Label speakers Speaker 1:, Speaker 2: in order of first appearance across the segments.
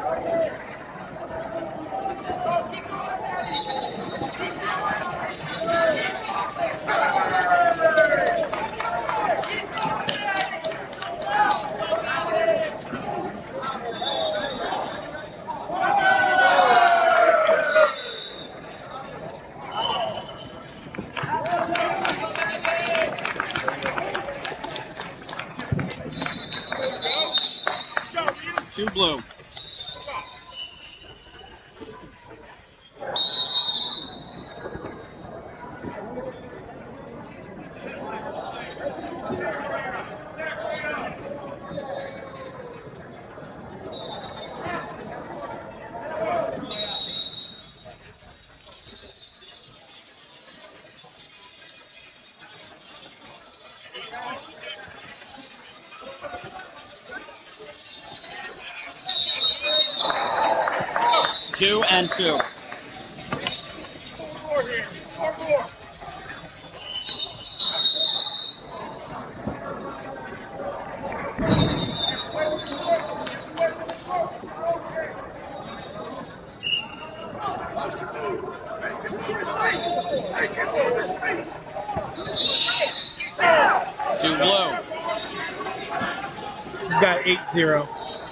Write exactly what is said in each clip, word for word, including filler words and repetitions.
Speaker 1: Two blue. Two and two. Two blue.
Speaker 2: You got eight zero.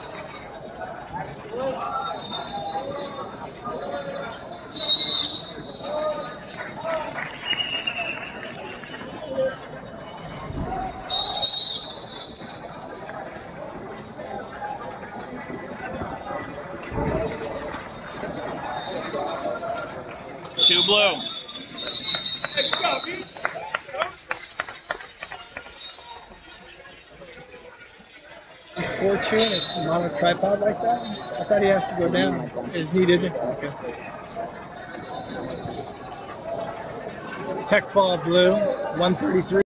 Speaker 1: Two blue.
Speaker 2: You score two and on a tripod like that? I thought he has to go down. Is needed. Okay. Tech fall blue, one thirty-three.